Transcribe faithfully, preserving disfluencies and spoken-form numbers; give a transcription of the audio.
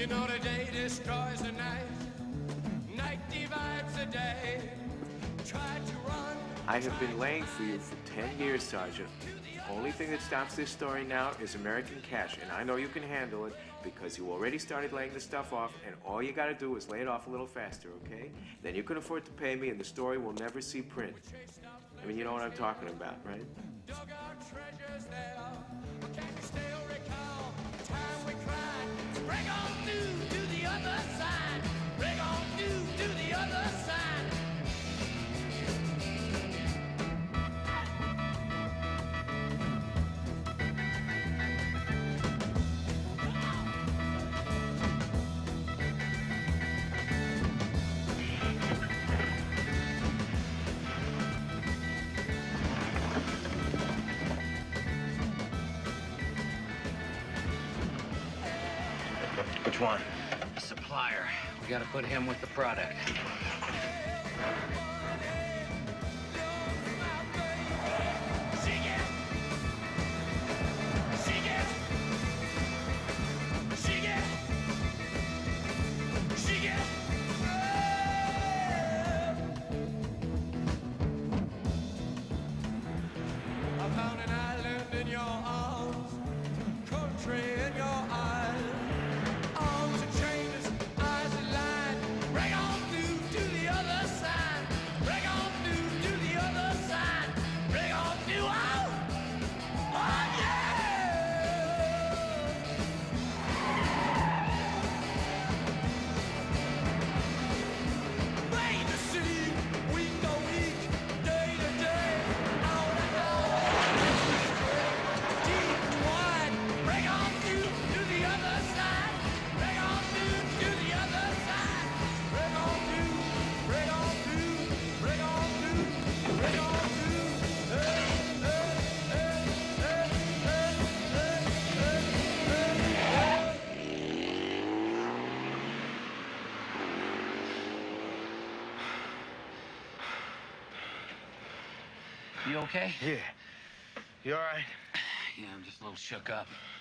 You know the day destroys the night, night divides the day. Try to run. I have been laying for you for ten years, Sergeant. The only thing that stops this story now is American cash, and I know you can handle it because you already started laying the stuff off, and all you gotta do is lay it off a little faster, okay? Then you can afford to pay me, and the story will never see print. I mean, you know what I'm talking about, right? Dug our treasures there. Can you still recall the time we cried? Bring on through to the other side. Bring on through to the other side. Which one? The supplier. We gotta put him with the product. I found an island in your arms, country in your eyes. Arms are chainless, eyes are lined. Bring on through to the other side. Bring on through to the other side. Bring on through. Oh, oh yeah! Rain to sea, week to week, day to day, hour to hour. Deep and wide. Bring on through to the other side. Bring on through to the other side. Bring on through. Bring on through. Bring on through. Bring on through. Hey, hey, hey, hey, hey, hey, hey, You okay? Yeah. You all right? Yeah, I'm just a little shook up.